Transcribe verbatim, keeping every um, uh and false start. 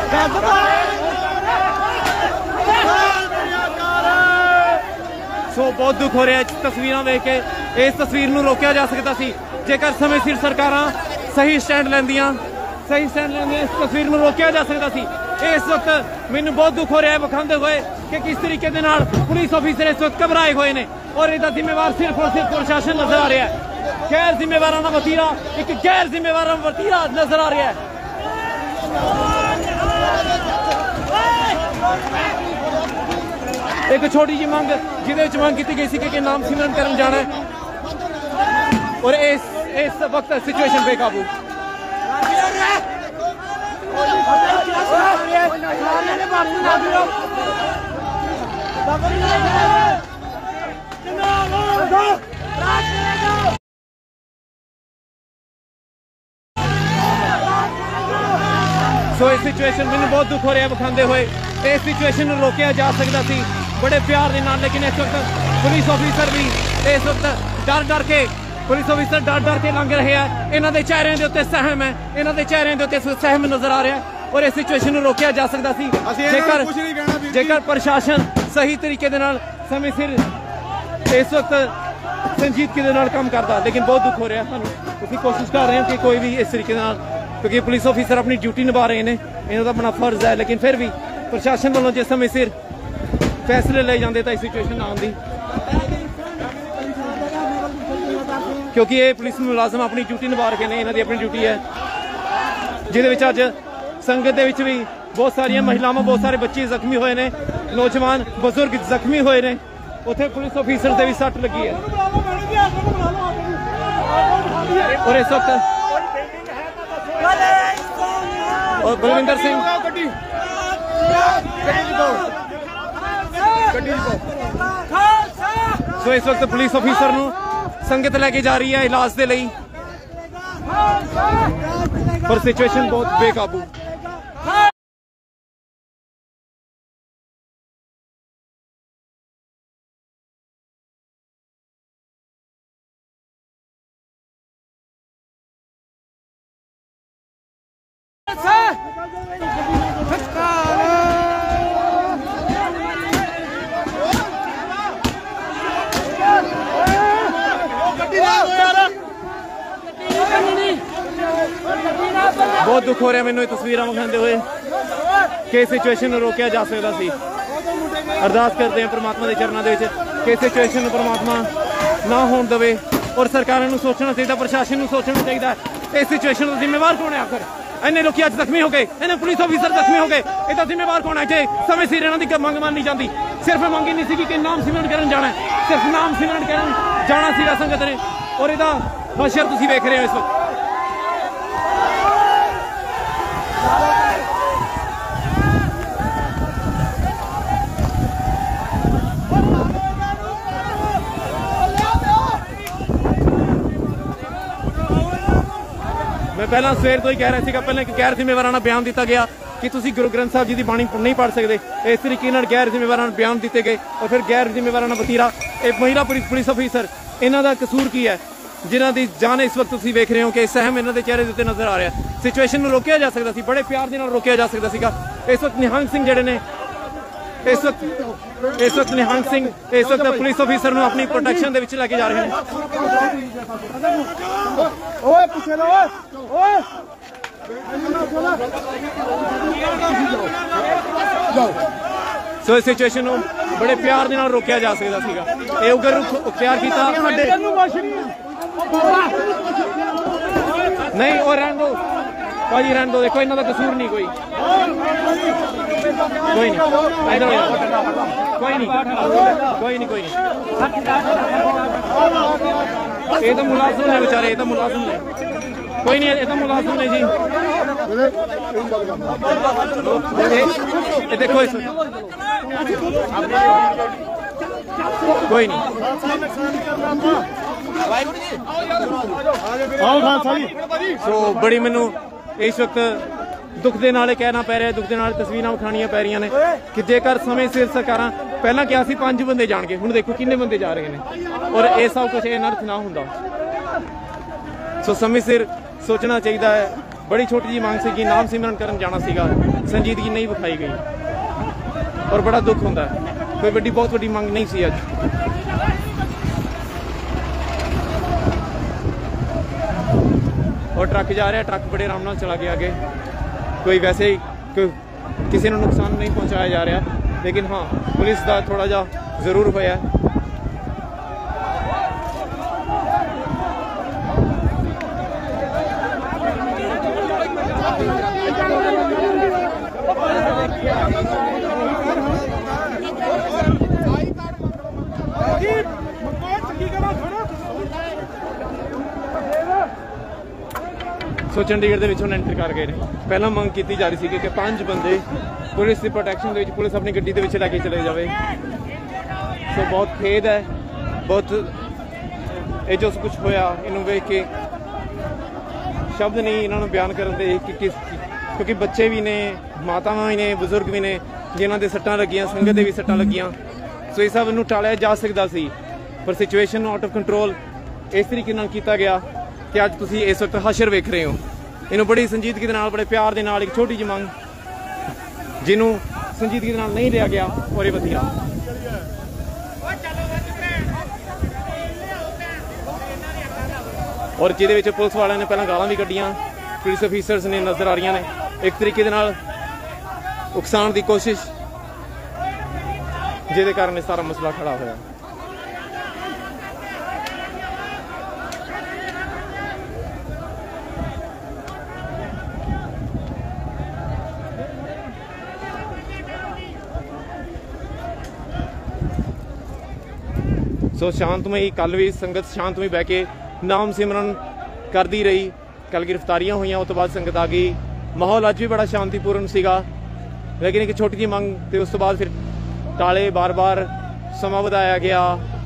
सो बहुत दुख हो रहा है तस्वीर देख के। इस तस्वीर में रोकया जा सकता सी जेकर समय सिर सरकारां सही स्टैंड लैंदियां सही स्टैंड लैंदियां इस तस्वीर में रोकया जा सकता सी। इस वक्त मैनूं बहुत दुख हो रहा है विखांदे हुए कि किस तरीके दे नाल पुलिस ऑफिसर इस वक्त घबराए हुए ने और इसका जिम्मेवार सिर्फ और सिर्फ प्रशासन नजर आ रहा है। गैर जिम्मेवारां दा वतीरा एक गैर जिम्मेवारां दा वतीरा नजर आ रहा है। एक छोटी जी मंग जिहदे विच मंग की गई सी कि नाम सिमरन करन जाना है और इस इस वक्त सिचुएशन बेकाबू। सो इस सिचुएशन मैंने बहुत दुख हो रहा है विखांदे हुए। इस सिचुएशन में रोकया जा सकता सी बड़े प्यार के नाल, लेकिन इस वक्त पुलिस ऑफिसर भी इस वक्त डर डर के पुलिस ऑफिसर डर डर के लंघ रहे हैं। इन्हों के चेहरे के उत्ते सहम है, इन्हों के चेहरे के उत्ते सहम नजर आ रहा है और इस सिचुएशन में रोकया जा सकता सी जेकर जेकर प्रशासन सही तरीके दे नाल समय सिर इस वक्त संजीदगी दे नाल काम करता। लेकिन बहुत दुख हो रहा है सानूं, ਅਸੀਂ कोशिश कर रहे हैं कि कोई भी इस तरीके नाल, क्योंकि पुलिस ऑफिसर अपनी ड्यूटी निभा रहे हैं, इन्हों का अपना फर्ज है, लेकिन फिर भी प्रशासन वालों जिस समय सिर फैसले ले जाते तो इस सिचुएशन आती, क्योंकि ये पुलिस मुलाजम अपनी ड्यूटी निभा रहे हैं, इन्हों की अपनी ड्यूटी है जिहदे विच अज संगत दे विच भी बहुत सारिया महिलावां बहुत सारे बच्चे जख्मी हुए हैं, नौजवान बजुर्ग जख्मी हुए हैं, उत्थे पुलिस ऑफिसर से भी सट लगी है। और इस वक्त और बलविंदर सिंह सो इस वक्त पुलिस ऑफिसर नूं संगत लेके जा रही है इलाज के लिए, पर सिचुएशन बहुत बेकाबू। बहुत दुख हो रहा है मैनू तस्वीर विखाते हुए कि सिचुएशन रोकया जा सकता सी। अरदास करते हैं परमात्मा के चरणों के कि सिचुएशन परमात्मा ना होने देवे और सरकारों को सोचना चाहिए, प्रशासन को सोचना चाहिए इस सिचुएशन का जिम्मेवार कौन है। आखिर इन्हें लोग अज जख्मी हो गए, इन्हें पुलिस ऑफिसर जख्मी हो गए, इसका जिम्मेवार कौन है। जे समय सिर इन्हों की मंग मानी जाती, सिर्फ मंग ही नहीं सी कि नाम सिमरन करन जाना है, सिर्फ नाम सिमरन करन जाना सीगा संगत ने, और इसका हशर तुसीं वेख रहे हो इस वक्त। मैं पहला सवेर तो ही कह रहा था, पहले गैर जिम्मेवाराना बयान दिता गया कि तुसी गुरु ग्रंथ साहब जी की बाणी नहीं पढ़ सकते, इस तरीके गैर जिम्मेवाराना बयान दिते गए और फिर गैर जिम्मेवाराना वतीरा। एक महिला पुलिस ऑफिसर इन्हों का कसूर की है जिन्हों की जान इस वक्त तुम वेख रहे हो कि सहम इन्हों के चेहरे के उत्ते नजर आ रहा है। सिचुएशन में रोकया जा सकता, बड़े प्यार के नाल रोकया जा सकता सीगा। इस वक्त निहंग सिंह जड़े ने इस वक्त इस वक्त निहंग सिंह इस वक्त पुलिस ऑफिसर को अपनी प्रोटेक्शन के लेके जा रहे हैं। सो इस सिचुएशन को बड़े प्यार के नाल रोकया जा सकता सीगा। ये उग्र रुख अख्तियार किया नहीं, और रहन दो भाजी, रहन दो। देखो इन्हों का कसूर नहीं कोई कोई नहीं कोई नहीं कोई नहीं कोई नहीं ये तो मुलाजिम ने बेचारे, ये तो मुलाजिम ने, कोई नहीं, ये तो मुलाजिम ने जी। ये देखो इस कोई नहीं सो बड़ी मैनू इस वक्त दुख के नाल कहना पै रहा, दुख के नाल तस्वीरां विखाणियां पै रही ने कि जेकर समय सिर सरकारां पहला क्या सी पांच बंदे जाणगे, हुण देखो किन्ने बंदे जा रहे हैं और ये सब कुछ अनर्थ ना हुंदा। सो समय सिर सोचना चाहिए है बड़ी छोटी जी मांग सी कि नाम सिमरन करन जाना सीगा, संजीदगी नहीं विखाई गई और बड़ा दुख होंदा है। कोई बड़ी बहुत बड़ी मांग नहीं सी अज। और ट्रक जा रहा है, ट्रक बड़े आराम नाल चला गया आगे, कोई वैसे ही कोई किसी को नुकसान नहीं पहुंचाया जा रहा, लेकिन हाँ पुलिस का थोड़ा जा जरूर होया। सो चंडीगढ़ के एंटर कर गए हैं। पहला मंग की जा रही थी कि पांच बंदे पुलिस की प्रोटैक्शन के पुलिस अपनी गड्डी के लैके चले जाए। सो बहुत खेद है, बहुत ये जो कुछ होया इनू वेख के शब्द नहीं इन्होंने बयान करने दे कि किस, क्योंकि बच्चे भी ने, मातावां भी ने, बुजुर्ग भी ने जिन्हों के सट्टां लगियां, संगत दे भी सट्टां लगियां। सो इस सब नूं टालिया जा सकता सी, पर सिचुएशन आउट ऑफ कंट्रोल इस तरीके नाल कीता गया कि अज तुसीं इस वक्त हशर वेख रहे हो। इन्हूं बड़ी संजीदगी दे नाल, बड़े प्यार दे नाल एक छोटी जी मंग जिन्हों संजीदगी दे नाल नहीं लिया गया और ये वधिया। और जिहदे विच पुलिस वालियां ने पहलां गालां भी कड्डियां, पुलिस ऑफिसर्स ने नज़र आ रही ने एक तरीके दे नाल उकसाण की कोशिश, जिहदे कारण ये सारा मसला खड़ा होया। सो शांतमई कल भी संगत शांतमई बह के नाम सिमरन करती रही। कल गिरफ्तारियां हुई, उस तो बाद संगत आ गई। माहौल अज भी बड़ा शांतिपूर्ण सीगा, लेकिन एक छोटी जी मंग तो उस तो बाद फिर टाले बार बार समा वधाया गया।